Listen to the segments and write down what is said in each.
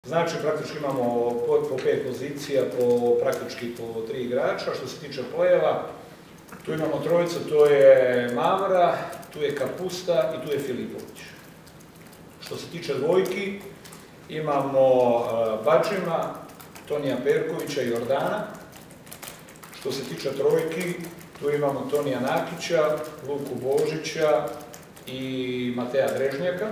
Znači, praktički imamo po 5 pozicija, praktički po 3 igrača. Što se tiče plejeva, tu imamo trojicu, to je Mavra, tu je Kapusta i tu je Filipović. Što se tiče dvojki, imamo Badžima, Tonija Perkovića i Jordana. Što se tiče trojki, tu imamo Tonija Nakića, Luku Božića i Mateja Drežnjaka.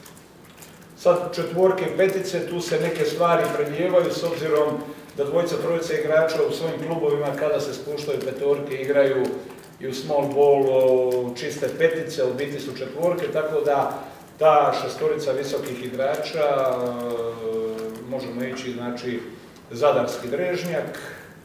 Sad četvorke i petice, tu se neke stvari predlijevaju s obzirom da dvojica, trojica igrača u svojim klubovima kada se spuštaju petorke igraju i u small ballu čiste petice, u biti su četvorke, tako da ta šestorica visokih igrača možemo ići, znači, Zadarski Drežnjak,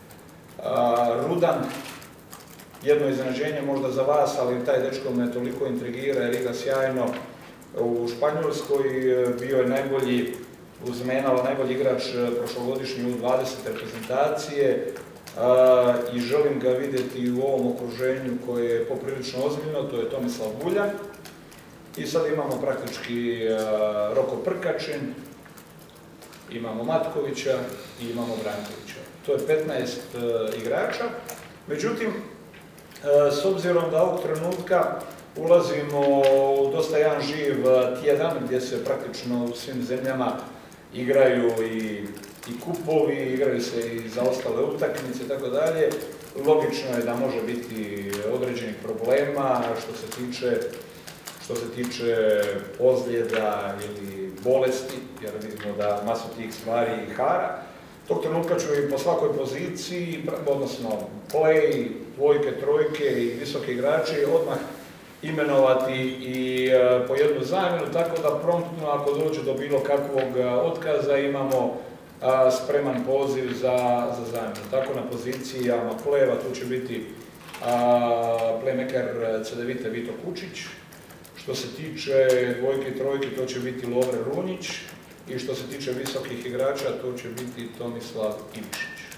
Rudan, jedno iznenađenje možda za vas, ali taj dečko me toliko intrigira jer igra sjajno u Španjolskoj, bio je najbolji uz Menala, najbolji igrač prošlogodišnji U20 reprezentacije i želim ga vidjeti u ovom okruženju koje je poprilično ozbiljno, to je Tomislav Buljan. I sad imamo praktički Roko Prkačin, imamo Matkovića i imamo Brankovića. To je 15 igrača. Međutim, s obzirom da ovog trenutka ulazimo u dosta jedan živ tjedan gdje se praktično u svim zemljama igraju i kupovi, igraju se i za ostale utakmice i tako dalje. Logično je da može biti određenih problema što se tiče ozljeda ili bolesti, jer vidimo da masu tih stvari hara. Tog trenutka ću i po svakoj poziciji, odnosno play, dvojke, trojke i visoki igrači odmah imenovati i po jednu zamjenu, tako da promptno ako dođe do bilo kakvog otkaza imamo spreman poziv za zamjenu. Tako na pozicijama playeva tu će biti playmaker Cedevite Vito Kučić, što se tiče dvojke i trojke to će biti Lovre Runjić i što se tiče visokih igrača to će biti Tomislav Ivšić.